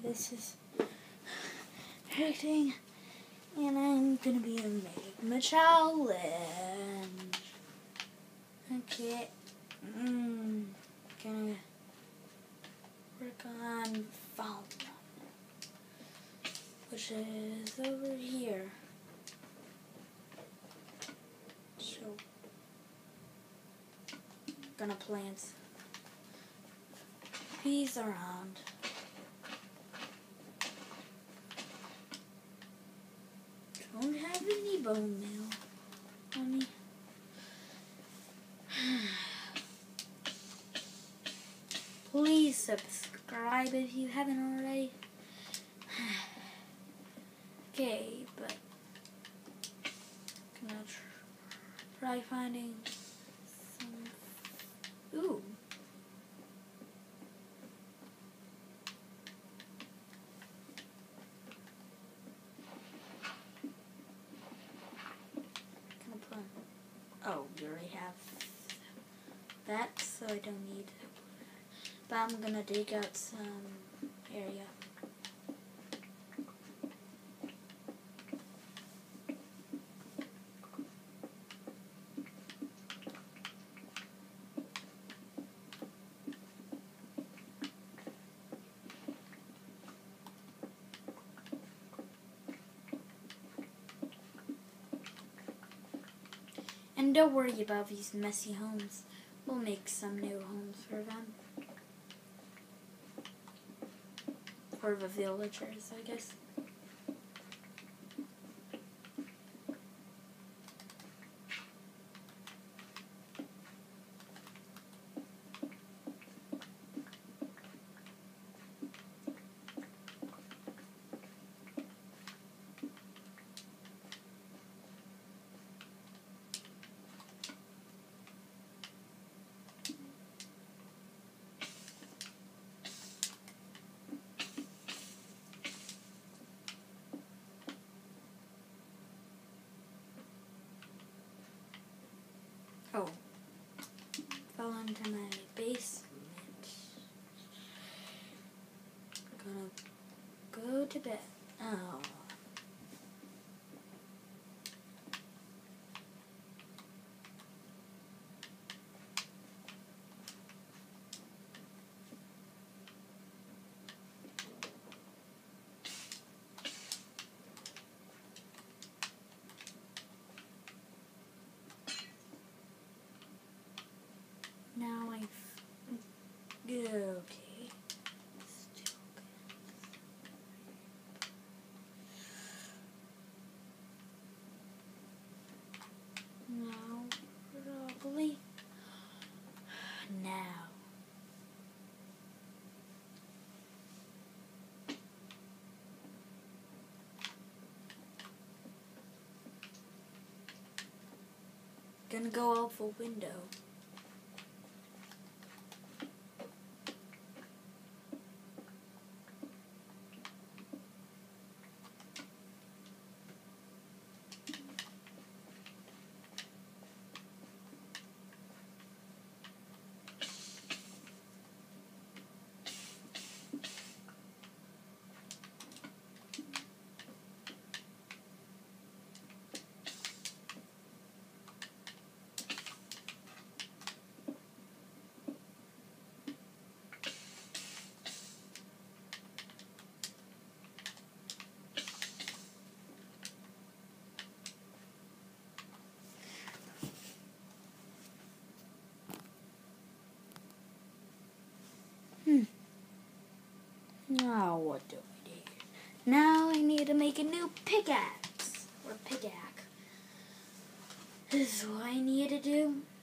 this is acting, and I'm gonna be making a challenge. Okay, gonna work on Fallen, which is over here. So, gonna plant peas around. Don't have any bone meal on me. Please subscribe if you haven't already. Okay, but gonna try finding some. Ooh. Oh, you already have that, so I don't need it. But I'm gonna dig out some area. And don't worry about these messy homes. We'll make some new homes for them. For the villagers, I guess. Oh, fell into my basement. Gonna go to bed. Oh. Now okay. Still good. Now, probably. Now. Gonna go out the window. Now what do I do? Now I need to make a new pickaxe. Or pickaxe. This is what I need to do.